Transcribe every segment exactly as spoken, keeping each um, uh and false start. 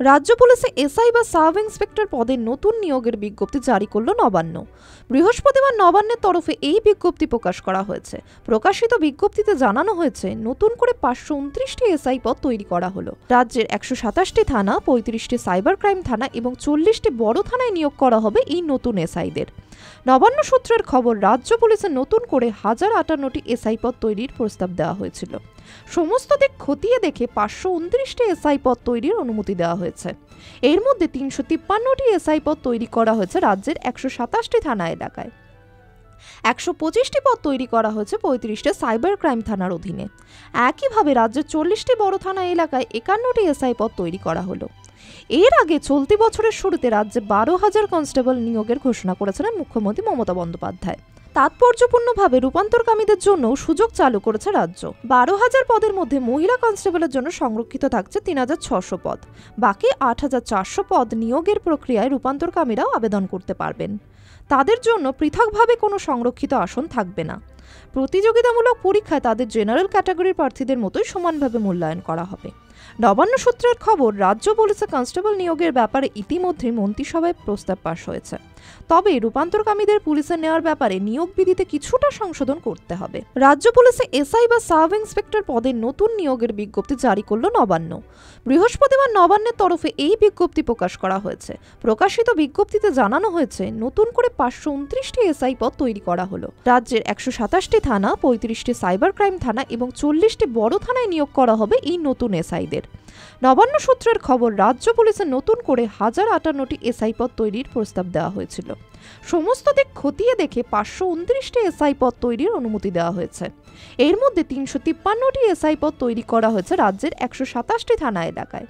রাজ্য পুলিশে এসআই বা সাব ইন্সপেক্টর পদে নতুন নিয়োগের বিজ্ঞপ্তি জারি করল নবান্ন। বৃহস্পতিবার নবান্নের তরফে এই বিজ্ঞপ্তি প্রকাশ করা হয়েছে। প্রকাশিত বিজ্ঞপ্তিতে জানানো হয়েছে, নতুন করে পাঁচশো উনত্রিশটি এসআই পদ তৈরি করা হলো। রাজ্যের একশো সাতাশটি থানা, পঁয়ত্রিশটি সাইবার ক্রাইম থানা এবং চল্লিশটি বড় থানায় নিয়োগ করা হবে এই নতুন এসআইদের। নবান্ন সূত্রের খবর, রাজ্য পুলিশে নতুন করে হাজার আটান্নটি এসআই পদ তৈরির প্রস্তাব দেওয়া হয়েছিল। সমস্ত দিক খতিয়ে দেখে পাঁচশো উনত্রিশটি এসআই পদ তৈরির অনুমতি দেওয়া হয়েছে। এর মধ্যে তিনশো তিপ্পান্নটি এসআই পদ তৈরি করা হয়েছে রাজ্যের একশো সাতাশটি থানা এলাকায়। একশো পঁচিশটি পদ তৈরি করা হয়েছে পঁয়ত্রিশটি সাইবার ক্রাইম থানার অধীনে। একইভাবে রাজ্যের চল্লিশটি বড় থানা এলাকায় একান্নটি এসআই পদ তৈরি করা হলো। এর আগে চলতি বছরের শুরুতে রাজ্যে বারো হাজার কনস্টেবল নিয়োগের ঘোষণা করেছিলেন মুখ্যমন্ত্রী মমতা বন্দ্যোপাধ্যায়। তাৎপর্যপূর্ণভাবে রূপান্তরকামীদের জন্য সুযোগ চালু করেছে রাজ্য। বারো হাজার পদের মধ্যে মহিলা কনস্টেবলের জন্য সংরক্ষিত থাকছে তিন হাজার ছশো পদ। বাকি আট হাজার চারশো পদ নিয়োগের প্রক্রিয়ায় রূপান্তরকামীরাও আবেদন করতে পারবেন। তাদের জন্য পৃথকভাবে কোনো সংরক্ষিত আসন থাকবে না। প্রতিযোগিতামূলক পরীক্ষায় তাদের জেনারেল ক্যাটাগরির প্রার্থীদের মতোই সমানভাবে মূল্যায়ন করা হবে। নবান্ন সূত্রের খবর, রাজ্য পুলিশে কনস্টেবল নিয়োগের ব্যাপারে ইতিমধ্যে মন্ত্রিসভায় প্রস্তাব পাশ হয়েছে। তবে রূপান্তরকামীদের পুলিশে নেওয়ার ব্যাপারে নিয়োগ বিধিতে কিছুটা সংশোধন করতে হবে। রাজ্য পুলিশে এসআই বা সাব ইন্সপেক্টর পদে নতুন নিয়োগের বিজ্ঞপ্তি জারি করল নবান্ন। বৃহস্পতিবার নবান্নের তরফে এই বিজ্ঞপ্তি প্রকাশ করা হয়েছে। প্রকাশিত বিজ্ঞপ্তিতে জানানো হয়েছে, নতুন করে পাঁচশো উনত্রিশটি এসআই পদ তৈরি করা হলো। রাজ্যের একশো সাতাশটি থানা, পঁয়ত্রিশটি সাইবার ক্রাইম থানা এবং চল্লিশটি বড় থানায় নিয়োগ করা হবে এই নতুন এসআইদের। নবান্ন সূত্রের খবর, রাজ্য পুলিশে নতুন করে হাজার আটান্নটি এসআই পদ তৈরির প্রস্তাব দেওয়া হয়েছিল। সমস্ত দিক খতিয়ে দেখে পাঁচশো উনত্রিশটি এসআই পদ তৈরির অনুমতি দেওয়া হয়েছে। এর মধ্যে তিনশো তিপ্পান্নটি এসআই পদ তৈরি করা হয়েছে রাজ্যের একশো সাতাশটি থানা এলাকায়।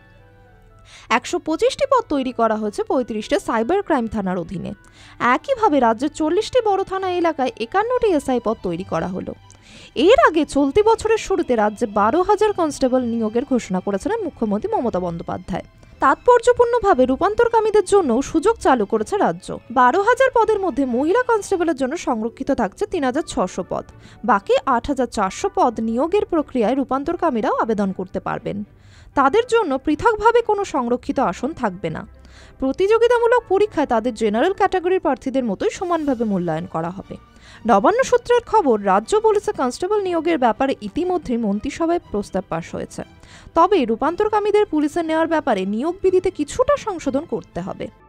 একশো পঁচিশটি পদ তৈরি করা হয়েছে পঁয়ত্রিশটি সাইবার ক্রাইম থানার অধীনে। একইভাবে রাজ্যের চল্লিশটি বড় থানা এলাকায় একান্নটি এসআই পদ তৈরি করা হলো। এর আগে চলতি বছরের শুরুতে রাজ্যে বারো হাজার কনস্টেবল নিয়োগের ঘোষণা করেছিলেন মুখ্যমন্ত্রী মমতা বন্দ্যোপাধ্যায়। তাৎপর্যপূর্ণভাবে রূপান্তরকামীদের জন্য সুযোগ চালু করেছে রাজ্য। বারো হাজার পদের মধ্যে মহিলা কনস্টেবলের জন্য সংরক্ষিত থাকছে তিন হাজার ছশো পদ। বাকি আট হাজার চারশো পদ নিয়োগের প্রক্রিয়ায় রূপান্তরকামীরাও আবেদন করতে পারবেন। তাদের জন্য পৃথকভাবে কোনো সংরক্ষিত আসন থাকবে না। প্রতিযোগিতামূলক পরীক্ষায় তাদের জেনারেল ক্যাটাগরির প্রার্থীদের মতোই সমানভাবে মূল্যায়ন করা হবে। নবান্ন সূত্রের খবর, রাজ্য পুলিশে কনস্টেবল নিয়োগের ব্যাপারে ইতিমধ্যে মন্ত্রিসভায় প্রস্তাব পাশ হয়েছে। তবে রূপান্তরকামীদের পুলিশে নেওয়ার ব্যাপারে নিয়োগ বিধিতে কিছুটা সংশোধন করতে হবে।